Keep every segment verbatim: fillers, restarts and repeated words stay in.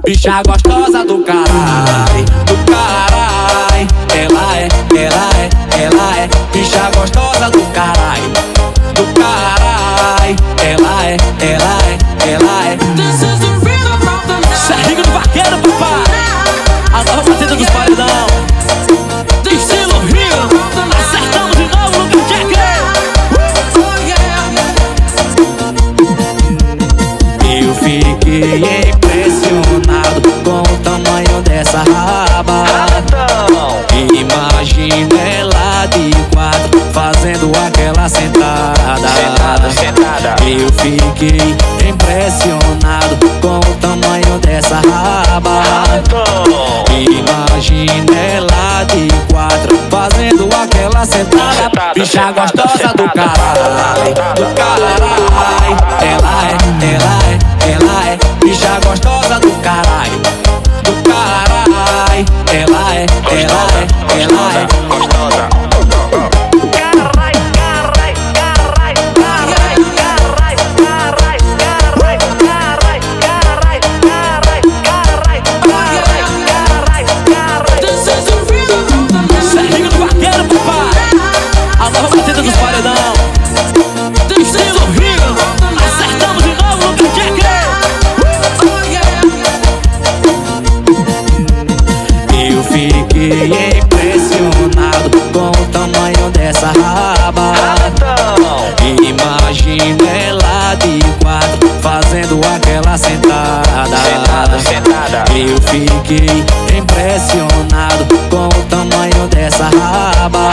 bicha gostosa do carai, do carai. Ela é, ela é, ela é, bicha gostosa do carai, do carai. Ela é, ela é, ela é. Serrinho do vaqueiro, papai. A nova batida dos paredão. Estilo Rio. Acertamos de novo no Jack. Eu fiquei impressionado com o tamanho dessa raba. Imagina ela de quatro fazendo aquela sentada. Sentada, sentada. Eu fiquei impressionado com o tamanho dessa raba. Imagina ela de quatro fazendo aquela sentada. Bicha gostosa do caralho, do caralho. Ela é, ela é, ela é, bicha gostosa do caralho, do caralho. Ela é, ela é, ela é gostosa. Serrinho do vaqueiro, papai. A nova batida dos paredão. Estilo Rio. Acertamos de novo no Jack. Eu fiquei impressionado com o tamanho dessa raba. Imagina ela de quatro fazendo aquela sentada. Sentada, sentada. Eu fiquei impressionado com o tamanho dessa raba.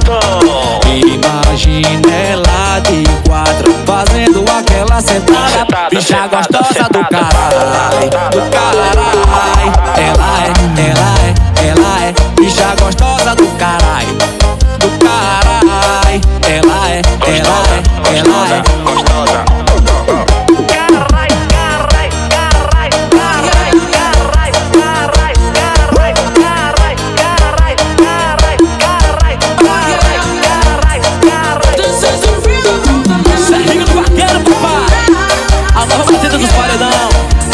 Imagina ela de quatro fazendo aquela sentada. Bicha gostosa do caralho, do caralho. Ela é, ela é, ela é, bicha gostosa do caralho, do caralho. Ela é, ela é, ela é gostosa. Serrinho do vaqueiro, papai. A nova batida dos paredão.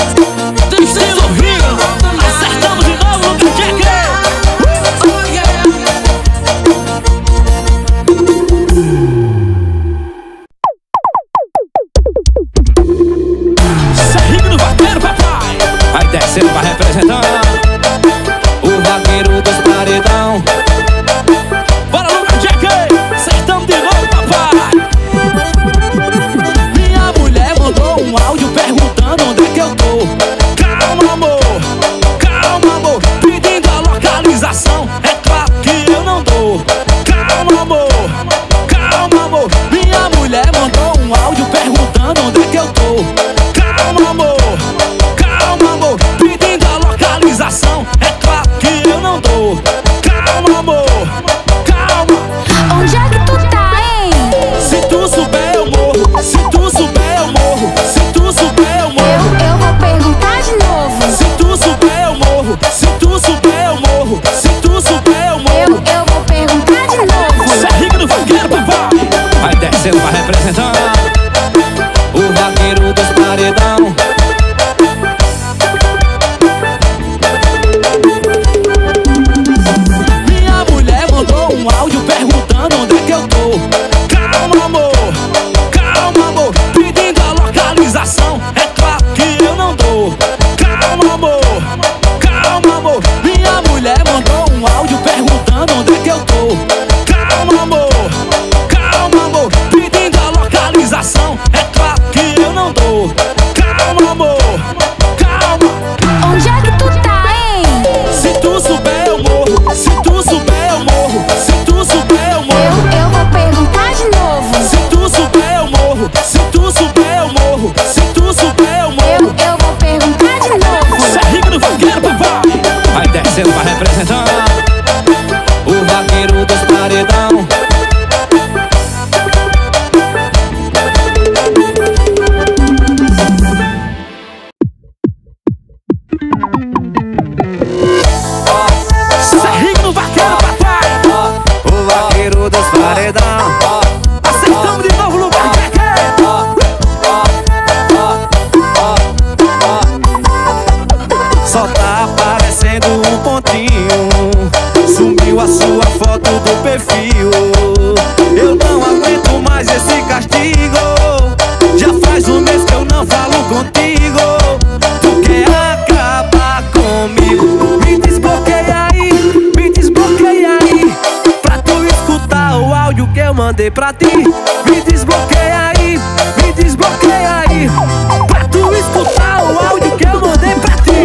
Só tá aparecendo um pontinho. Sumiu a sua foto do perfil. Eu não aguento mais esse castigo. Já faz um mês que eu não falo contigo. Tu quer acabar comigo? Me desbloqueia aí, me desbloqueia aí, pra tu escutar o áudio que eu mandei pra ti. Me desbloqueia aí, me desbloqueia aí, pra tu escutar o áudio que eu mandei pra ti.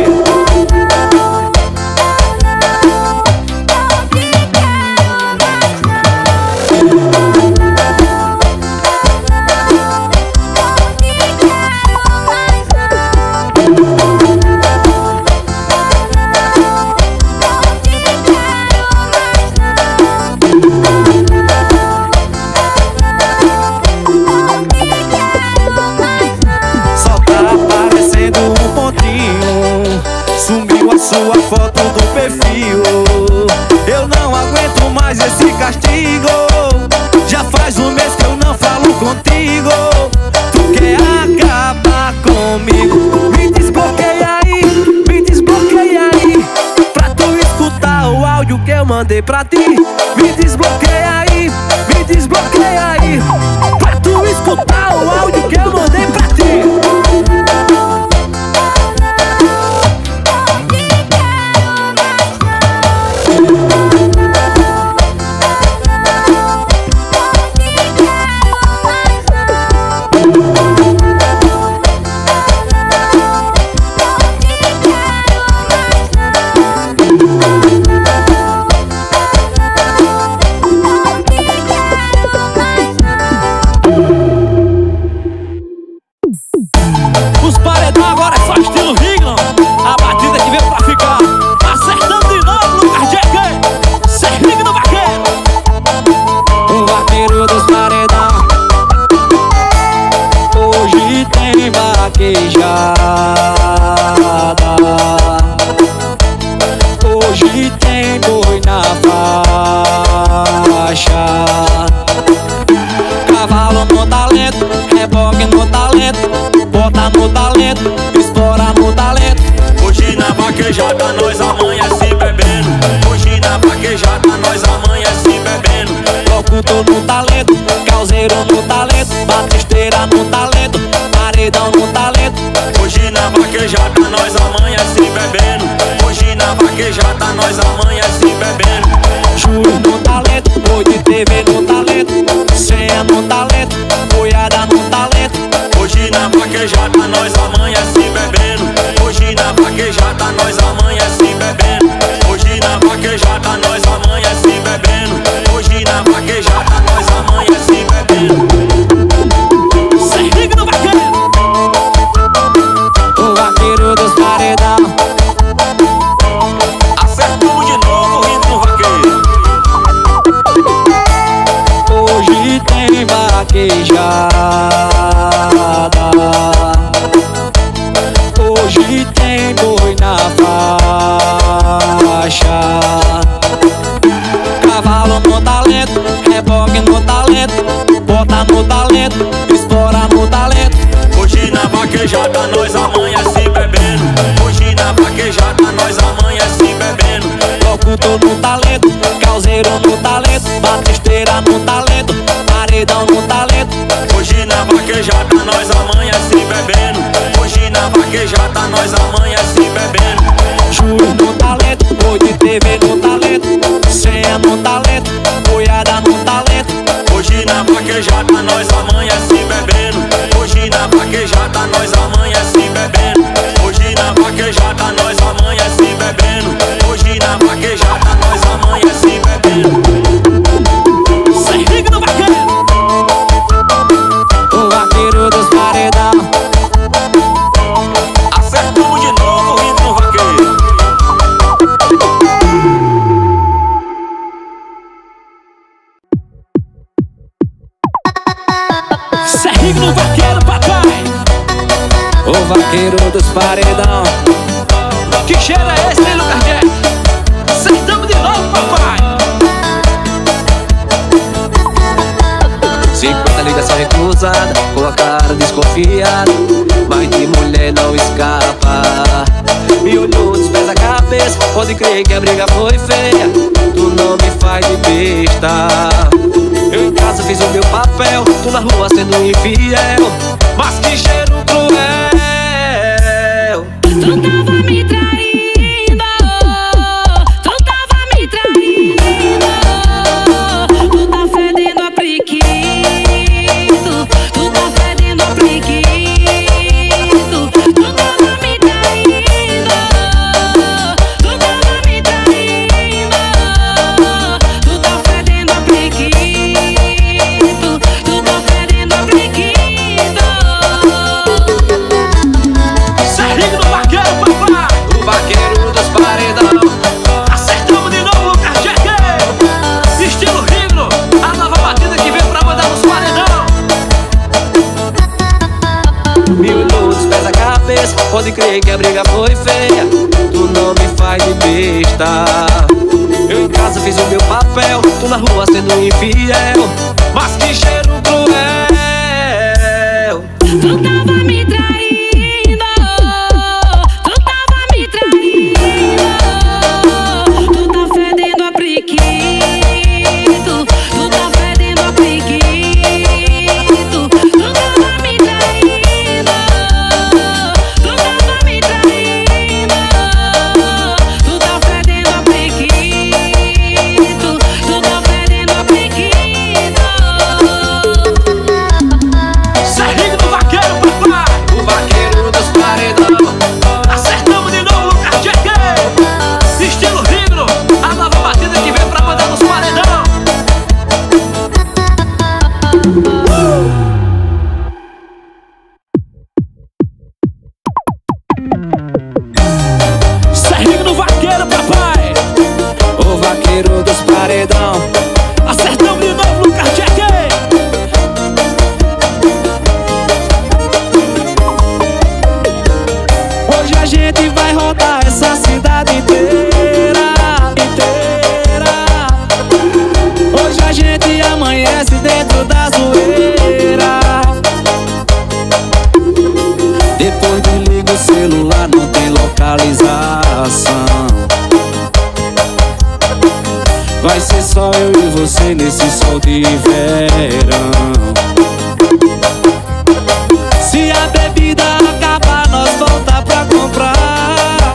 Sua foto do perfil. Eu não aguento mais esse castigo. Já faz um mês que eu não falo contigo. Tu quer acabar comigo? Me desbloqueia aí, me desbloqueia aí, pra tu escutar o áudio que eu mandei pra ti. Me desbloqueia aí, me desbloqueia aí, pra tu escutar o áudio que eu mandei pra ti. Hoje tem boi na faixa, cavalo no talento, reboque no talento, bota no talento, espora no talento. Hoje na vaquejada nós amanhece bebendo. Hoje na vaquejada nós amanhece bebendo. Locutor no talento, causeiro no talento, batisteira no talento, paredão no talento. Hoje na vaquejada nós amanhece bebendo. Hoje na vaquejada nós amanhece bebendo. Juiz no talento, boi de T V no talento, senha no talento, boiada no talento. Hoje na vaquejada nós amanhece bebendo. Hoje na vaquejada nós amanhece bebendo. Hoje na vaquejada nós amanhece bebendo. Hoje na vaquejada nós amanhece bebendo. Serrigue no vaqueiro, o vaqueiro dos paredão. Acertamos de novo o ritmo vaqueiro. Hoje tem vaquejada, hoje tem boi na faixa, cavalo no talento, reboque no talento, bota no talento, espora no talento. Hoje na vaquejada nós amanhece bebendo. Hoje na vaquejada nós amanhece bebendo. Locutor no talento, causeiro no talento, batisteira no talento, paredão no talento. Hoje na vaquejada nós amanhece bebendo. Hoje na vaquejada nós amanhece bebendo. Juiz no talento, boi de T V no talento, senha no talento, boiada no talento. Hoje na vaquejada nós amanhece bebendo. Hoje na vaquejada nós amanhece bebendo. Hoje na vaquejada nós amanhece bebendo. Hoje na vaquejada nós amanhece bebendo. Serrigue no vaqueiro, o vaqueiro dos paredão. Acertamos de novo o ritmo vaqueiro. Serrigue no vaqueiro, papai, o vaqueiro dos paredão. Que cheiro é esse, hein, Lucas Jack? Acertamos de novo, papai. cinquenta ligação recusada, com a cara desconfiada, mas de mulher não escapa. E olhou pode crer que a briga foi feia. Tu não me faz de besta. Eu em casa fiz o meu papel, tu na rua sendo infiel. Mas que cheiro cruel. Tu tava me traindo, tu tava me traindo. Tu tá fedendo a priquito, tu tá fedendo a priquito. Tu tava me traindo, tu tava me traindo. Tu tá fedendo a priquito, tu tá fedendo a priquito. Serrinho do Vaqueiro, papai. O vaqueiro dos paredão. Acertamos de novo, Lucas Jack. Estilo Rigno, a nova batida que vem pra mandar nos paredão. Mil minutos pesa a cabeça, pode crer que a briga foi feia. Tu não me faz de besta. Eu em casa fiz o meu papel, tu na rua sendo infiel. Mas que cheiro cruel. Tu tava me traindo, tu tava me traindo. Tu tá fedendo a priquito, tu tá fedendo a priquito. Tu tava me traindo, tu tava me traindo. Tu tá fedendo a priquito, tu tá fedendo a priquito. Serrinho do Vaqueiro, papai. O vaqueiro dos paredão. Acertamos de novo, Lucas Jack. Estilo Rigno, a nova batida que vem pra mandar nos paredão. Serrinho do Vaqueiro, papai. O vaqueiro dos paredão. Acertamos de novo, Lucas Jack. Hoje a gente vai rodar essa cidade inteira, inteira. Hoje a gente amanhece dentro da zoeira. Depois desliga o celular, não tem localização. Vai ser só eu e você nesse sol de verão. Se a bebida acabar, nós volta pra comprar.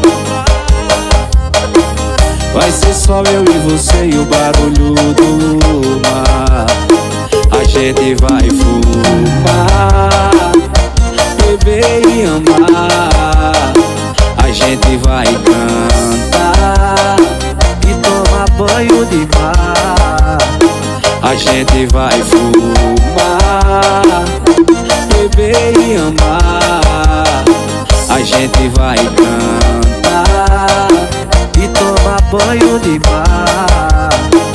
Vai ser só eu e você e o barulho do mar. A gente vai fumar, beber e amar. A gente vai cantar e tomar banho de mar. A gente vai fumar, beber e amar. A gente vai cantar e tomar banho de mar.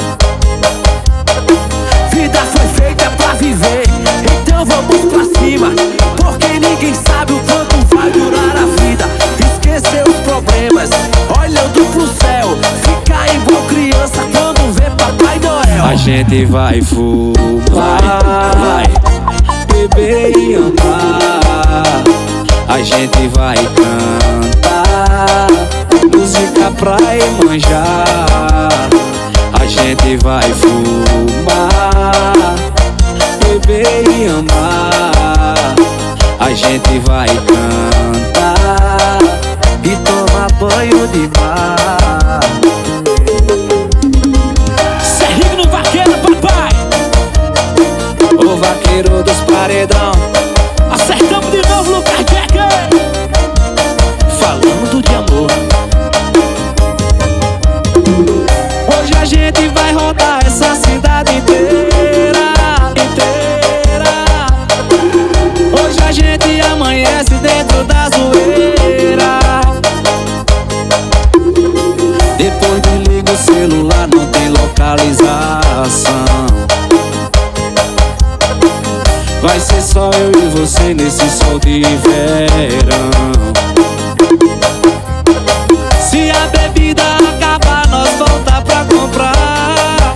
Vida foi feita pra viver, então vamos pra cima. Porque ninguém sabe o quanto vai durar a vida. Esquecer os problemas, olhando pro céu. Ficar igual criança quando vê Papai Noel. A gente vai fumar, vai beber e amar. A gente vai cantar música pra manjar. A gente vai fumar, beber e amar. A gente vai cantar e tomar banho de mar. Serrinho do Vaqueiro, papai. O vaqueiro dos paredão. Acertamos de novo, Lucas Jack. Falando de amor. Hoje a gente vai rodar essa cidade inteira, inteira. Hoje a gente amanhece dentro da zoeira. Depois desliga o celular, não tem localização. Vai ser só eu e você nesse sol de verão. Se a bebida acabar, nós volta pra comprar.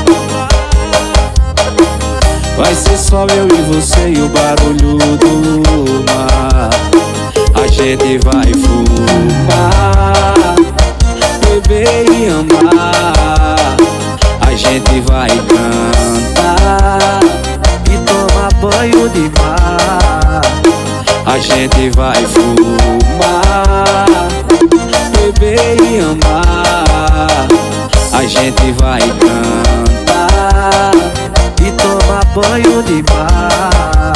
Vai ser só eu e você e o barulho do mar. A gente vai fumar, beber e amar. A gente vai cantar e tomar banho de mar. A gente vai fumar, beber e amar. A gente vai cantar e tomar banho de mar.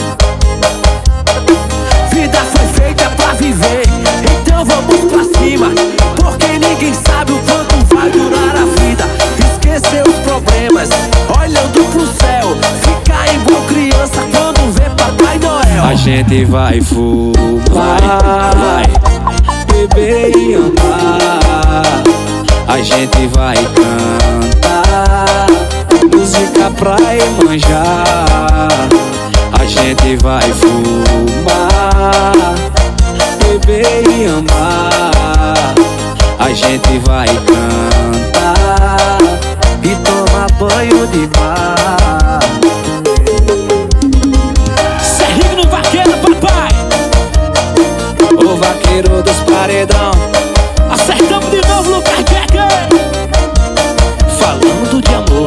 Vida foi feita pra viver, então vamos pra cima, porque ninguém sabe o quanto vai durar a vida. Esquecer os problemas, olhando pro céu, ficar igual criança quando vê Papai Noel. A gente vai fumar, vai beber e amar. A gente vai cantar música pra manjar. A gente vai fumar, beber e amar. A gente vai cantar e tomar banho de mar. Serrinho no vaqueiro, papai. O vaqueiro dos paredão. Acertamos de novo, Lucas Jack. Falando de amor.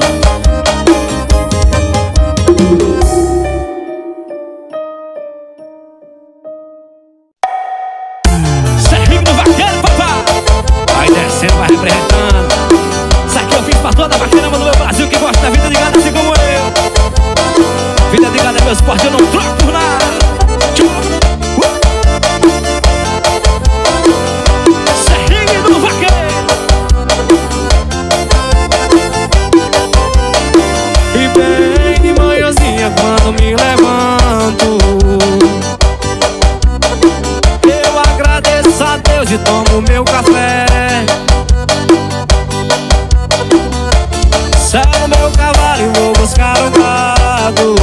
Serrinho no vaqueiro, papai. Vai descendo, vai representando. Isso aqui eu fiz pra toda a vaqueirama do meu Brasil que gosta da vida de gado assim como eu. Vida de gado é meu esporte, eu não troco por nada. Serrinho no vaqueiro. E bem de manhãzinha quando me levanto, eu agradeço a Deus e tomo meu café. Selo meu cavalo e vou buscar o gado.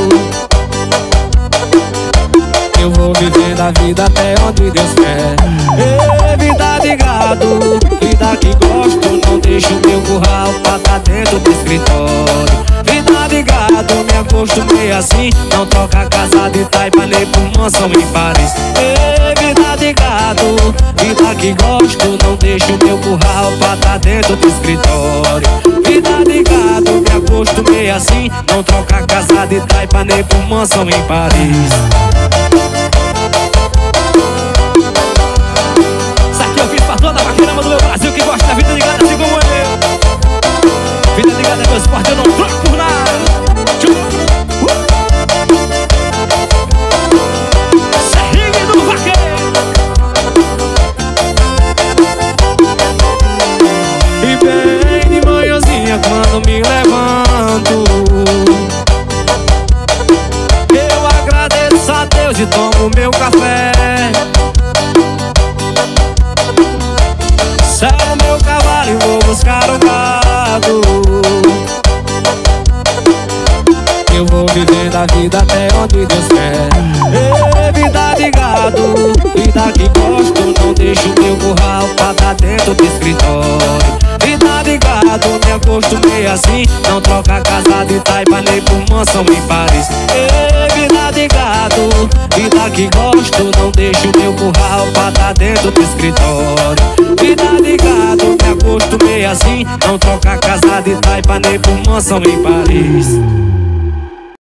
Eu vou vivendo a vida até onde Deus quer. Ei, vida de gado, vida que gosto, não deixo meu curral pra tá dentro do escritório. Vida de gado, me acostumei assim, não troca casa de taipa nem por mansão em Paris. Ei, vida de gado, vida que gosto, não deixo meu curral pra tá dentro do escritório. Vida de gado, me acostumei assim, não troca casa de taipa nem por mansão em Paris. Isso aqui eu fiz pra toda a vaqueirama do meu Brasil que gosta da vida de gado assim como eu. Vida de gado é meu esporte, eu não troco por nada. Serrinho no vaqueiro. E bem de manhãzinha quando me levanto, eu agradeço a Deus e tomo meu café. Selo meu cavalo e vou buscar o gado. Eu vou vivendo a vida até onde Deus quer. Ei, vida de gado, vida que gosto, não deixo meu curral pra tá dentro do escritório. Vida de gado, me acostumei assim, não troca casa de taipa nem por mansão em Paris. Ei, vida de gado, vida que gosto, não deixo meu curral pra tá dentro do escritório. Vida de gado, me acostumei assim, não troca casa de taipa nem por mansão em Paris.